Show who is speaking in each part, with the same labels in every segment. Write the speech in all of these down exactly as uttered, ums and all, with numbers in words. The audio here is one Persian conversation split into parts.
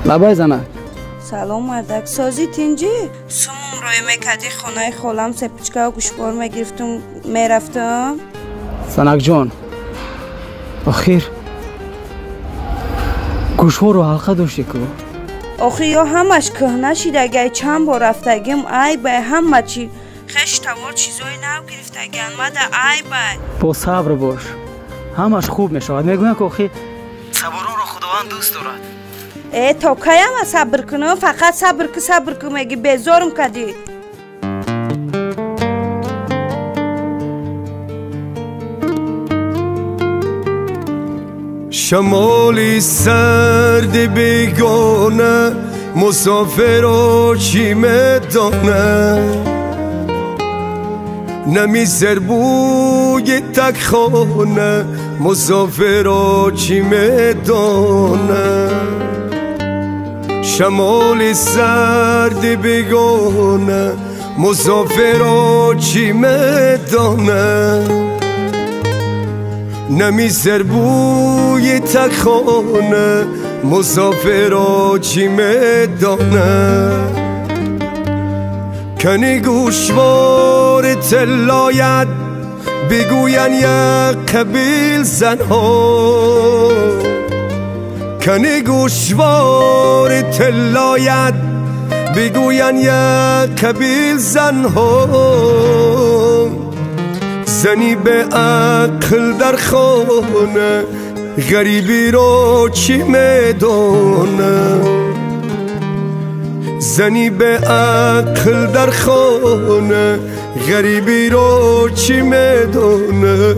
Speaker 1: لبای زنک
Speaker 2: سلام مردک سازی تینجی سومون روی مکدی خونه خالم سپچکه و گوشبار میگرفتم میرفتم
Speaker 1: زنک جان آخیر گوشوار و حلقه داشتی که
Speaker 2: آخی یا همش کهنه شید اگه چند بار رفتگیم ای بای همه چی خش توار چیزای نو گرفتگیم مده ای بای
Speaker 1: با صبر باش همش خوب میشود میگویم که آخی صبرو رو خداوند دوست دارد
Speaker 2: ای تا کیم صبر کنم فقط صبر که صبر که میگی بیزارم کدی
Speaker 3: شمالی سرد بیگانه مسافر و چی میدانه نمیزر بوی تک خانه مسافر و چی میدانه شمالی سرد بیگانه مسافر و چی میدانه نمیزر بوی تخانه مسافر را چی میدانه کنی گوشوار تلاید بگوین یک قبیل زنها کنی گوشوار تلاید بگوین یک قبیل زنها زنی به عقل در خانه غریبی رو چی میدانه زنی به عقل در خانه غریبی رو چی میدانه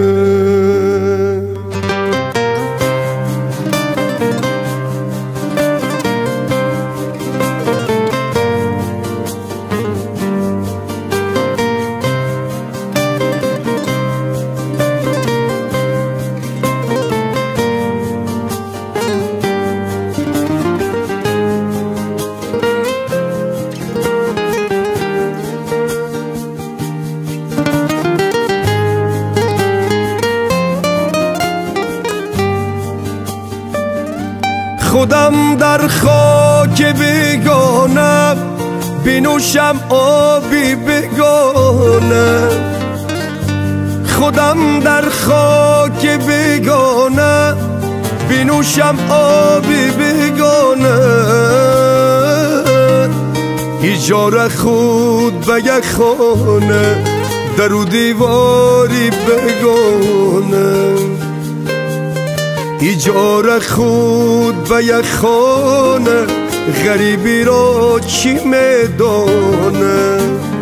Speaker 3: خودم در خاک بیگانه بنوشم آبی بیگانه خودم در خاک بیگانه بنوشم آبی بیگانه ایجار خود به یک خانه در و دیواری بیگانه ایجار خود به یک خانه غریبی را چی میدانه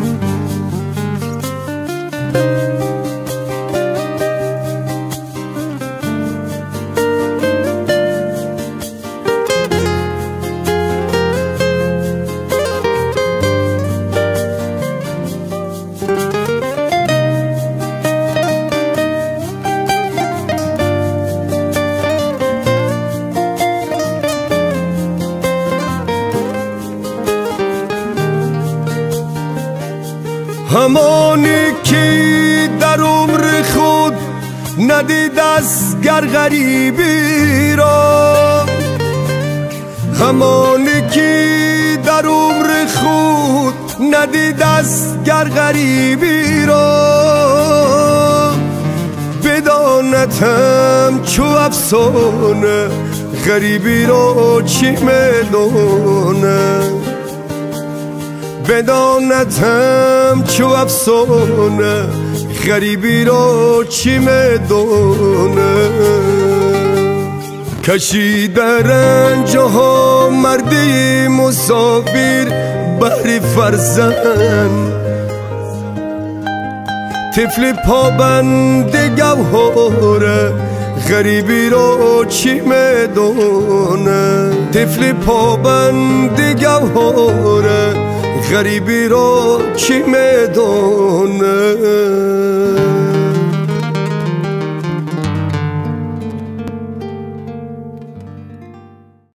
Speaker 3: همانی که در عمر خود ندید از گر غریبی را همانی که در عمر خود ندید از گر غریبی را بدانتم چو افسانه غریبی را چی میدانه بدانتم چو افسانه غریبی را چی میدانه کشیده رنج ها مردی مسافر بر فرزند طفل پابند گوهره غریبی را چی میدانه طفل پابند گوهره غریبی را چی میدانه